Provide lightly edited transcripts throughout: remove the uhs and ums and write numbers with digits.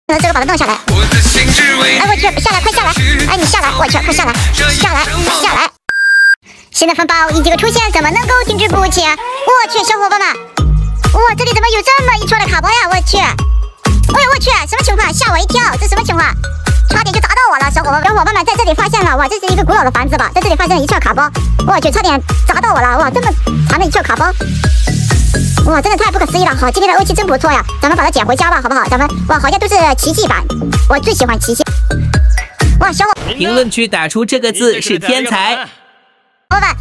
这个把它弄下来。哎，我去，下来，快下来！哎，你下来，我去，快下来，下来，下来！现在风暴一这个出现，怎么能够停滞不前？我去，小伙伴们，哇，这里怎么有这么一串的卡包呀？我去！哎呦我去，什么情况？吓我一跳，这什么情况？差点就砸到我了，小伙伴们在这里发现了，哇，这是一个古老的房子吧？在这里发现了一串卡包，我去，差点砸到我了，哇，这么长的一串卡包，哇，真的太不可思议了！好，今天的欧气真不错呀，咱们把它捡回家吧，好不好？咱们哇，好像都是奇迹版，我最喜欢奇迹。哇，小伙， 评论区打出这个字是天才。 伙伴。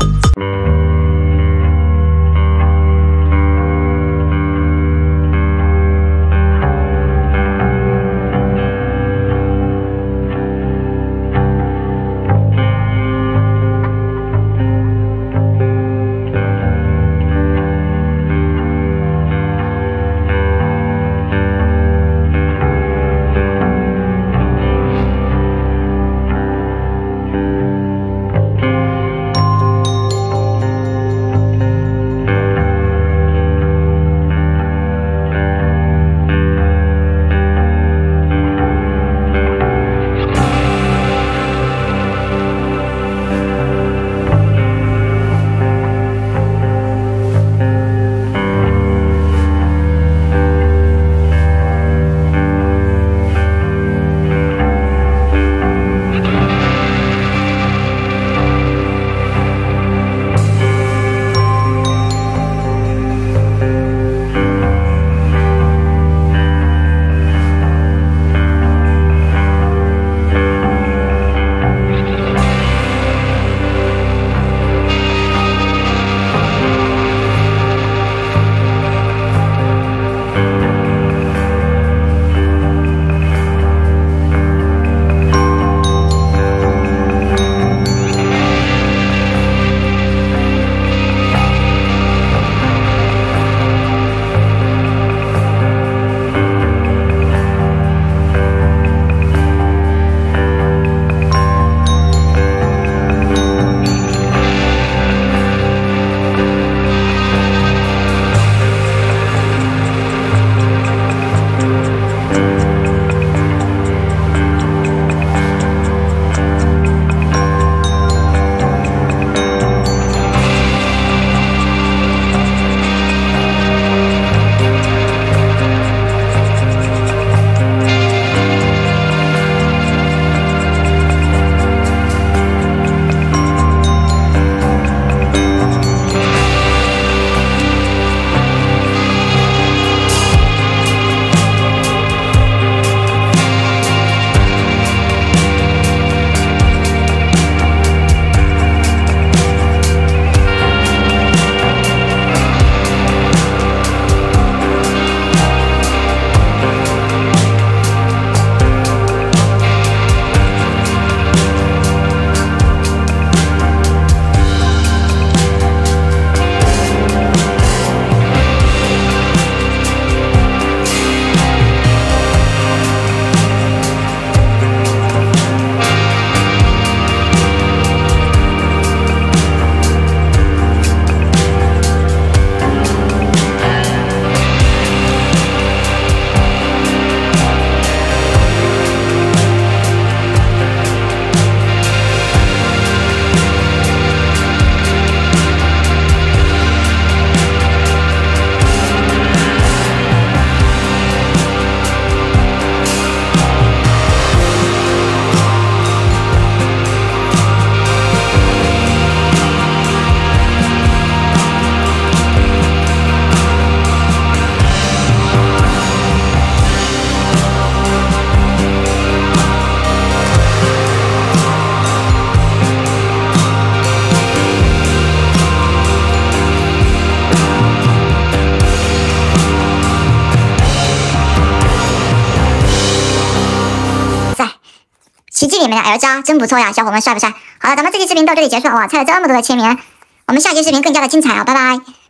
奇迹里面的 L 加真不错呀，小伙伴们帅不帅？好了，咱们这期视频到这里结束了，哇，猜了这么多的签名，我们下期视频更加的精彩啊，拜拜。